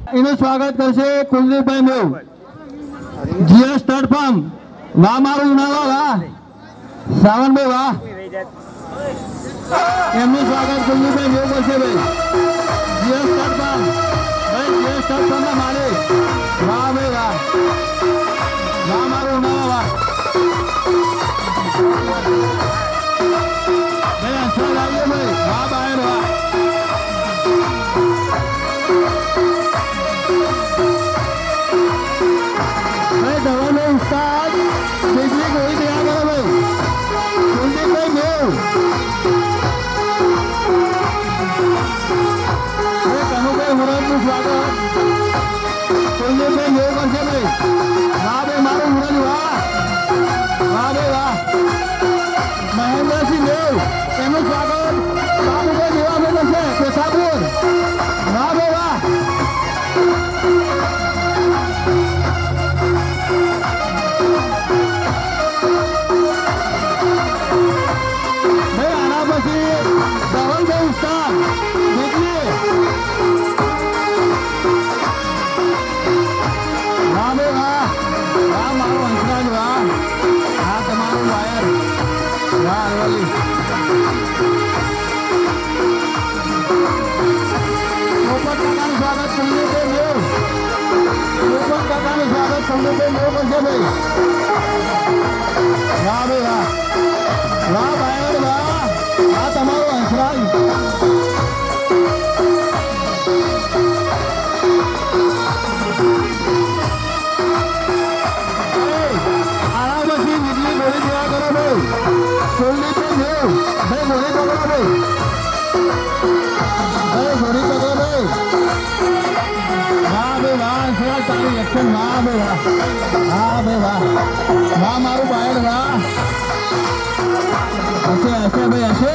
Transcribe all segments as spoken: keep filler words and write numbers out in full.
એનું સ્વાગત કરશે કુલદીપભાઈ મેવ જીએસ સ્ટાર્ટ ફાર્મ વાહ મારું ઉનાળા વાહ શ્રાવણભાઈ વાહ એમનું સ્વાગત કુલદીપભાઈ મેવ કરશે ભાઈ જીએસ સ્ટાર્ટ ફાર્મ ભાઈ જીએસ સ્ટાર્ટ ફાર્મના માલિક વાહ ભાઈ વાહ વાહ મારું ઉનાળા વાહ ભાઈ આશા લાવીએ ભાઈ વાહ બહાર વાહ દવાનો ઉસ્તાદ બીજી કોઈ દયા કરો ભાઈ કુલદીપભાઈ મેવ કનુભાઈ હુરનનું સ્વાગત કુલદીપભાઈ મેવ કરશે ભાઈ વાહ ભાઈ મારું હુરન વાહ વાહ ભાઈ વાહ મહેન્દ્રસિંહ મેવ એમનું સ્વાગત બાબુભાઈ દેવાભાઈ કરશે પેશાપુર વાહ ભાઈ વાહ વાહ ભાઈ વાહ વાહ ભાઈ વાહ આ તમારો હંસરાજ આના પછી વીજળી ગોળી દેવા કરો ભાઈ કુલદીપભાઈ મેવ ભાઈ ગોળી પકડો ભાઈ ભાઈ ગોળી પકડો ભાઈ વાહ ભાઈ વાહ હંસરાજ તારી એક્શન વાહ ભાઈ વાહ હા ભાઈ વાહ વાહ મારું બાયડ વાહ હશે હશે ભાઈ હશે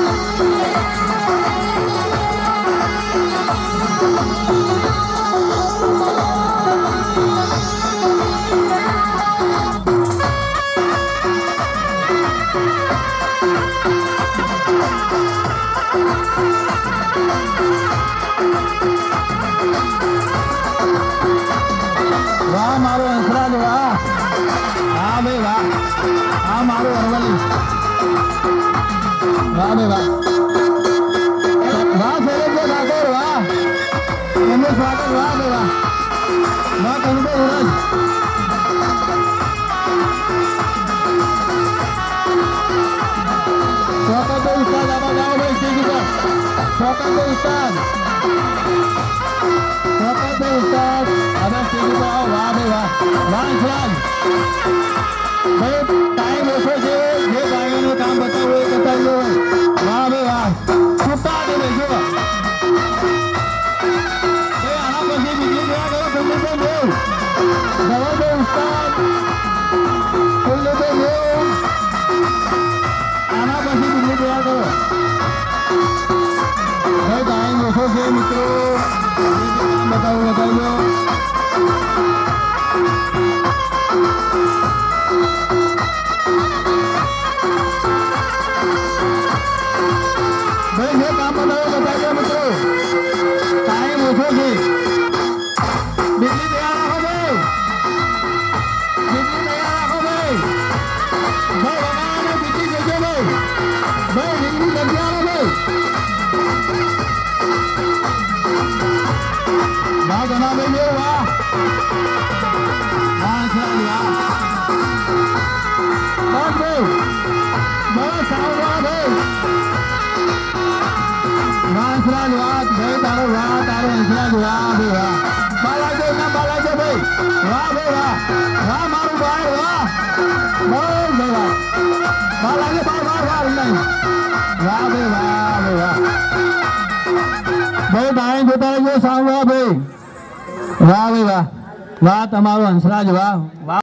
વાહ મારો હંસરાજ વાહ હા ભાઈ વાહ હા મારું અરવલ્લી વાહ ભાઈ વાહ વાહ શૈલેષભાઈ ઠાકોર વાહ એમનું સ્વાગત વાહ ભાઈ વાહ વાહ કનુભાઈ ઉરજ શોકતભાઈ ઉસ્તાદ આબા જાઓ ભાઈ સ્ટેજ ઉપર શોકતભાઈ ઉસ્તાદ શોકતભાઈ ઉસ્તાદ આબા સ્ટેજ ઉપર આવો વાહ ભાઈ વાહ વાહ હંસરાજ ભાઈ ટાઈમ ઓછો છે જે ભાઈઓનું કામ બતાવવું એ બતાવી લો વાહ ભાઈ વાહ છૂટા દે ભાઈ જો ભાઈ આના પછી બીજી જોયા કરો કુલદીપભાઈ મેવ ધવલભાઈ ઉસ્તાદ કુલદીપભાઈ મેવ આના પછી બીજી જોયા કરો ભાઈ ટાઈમ ઓછો છે મિત્રો કામ બતાવવું બતાવી લો ભાઈ જે કામ બતાવ્યો બતાવી દો મિત્રો ટાઈમ ઓછો છે બીજલી તૈયાર રાખો ભાઈ બીજલી તૈયાર રાખો ભાઈ ભાઈ વગાડો બીજી જજો ભાઈ ભાઈ બીજલી તૈયાર રાખો ભાઈ વાહ જનાભાઈ મેવ વાહ વાહ હંસરાજ વાહ બસ ભાઈ બસ આવો વાહ ભાઈ વાહ હંસરાજ વાહ ભાઈ તારો વાહ તારો હંસરાજ વાહ ભાઈ વાહ બાલાજો ના બાલાજો ભાઈ વાહ ભાઈ વાહ વાહ મારું ભાઈ વાહ બસ ભાઈ વાહ બાલાજો બાર બાર વાહ નહીં વાહ ભાઈ વાહ ભાઈ વાહ ભાઈ ટાઈમ જોતા રહેજો સાંભળવા ભાઈ વાહ ભાઈ વાહ વાહ તમારો હંસરાજ વાહ વાહ